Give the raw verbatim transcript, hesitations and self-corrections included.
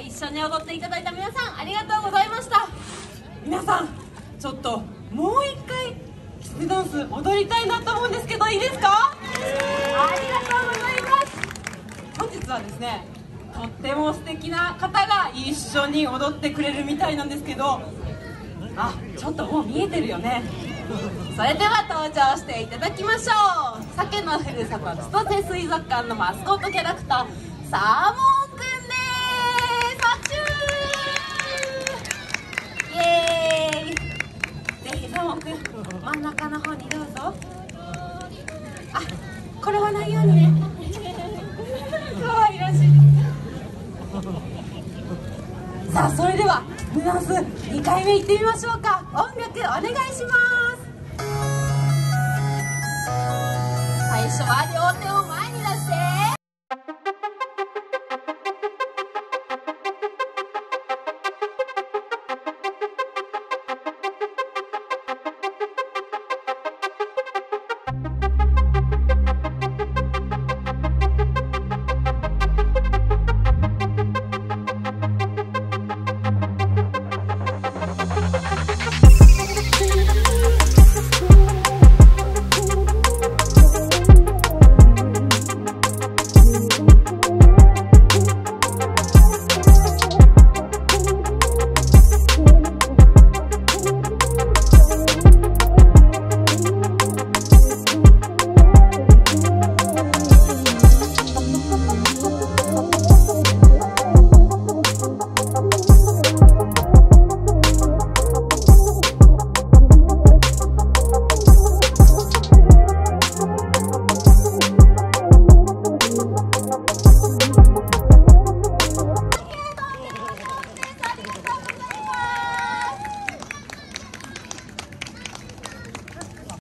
一緒に踊っていただいた皆さんありがとうございました。皆さんちょっともう一回きつねダンス踊りたいなと思うんですけど、いいですか？ありがとうございます。本日はですね、とっても素敵な方が一緒に踊ってくれるみたいなんですけど、あ、ちょっともう見えてるよね。それでは登場していただきましょう。鮭のふるさと千歳水族館のマスコットキャラクターサーモンくんです。拍手。イエーイ。ぜひサーモンくん真ん中の方にどうぞ。あ、転ばないようにね。可愛らしいです。さあ、それではきつねダンスにかいめいってみましょうか。音楽お願いします。最初は両手を前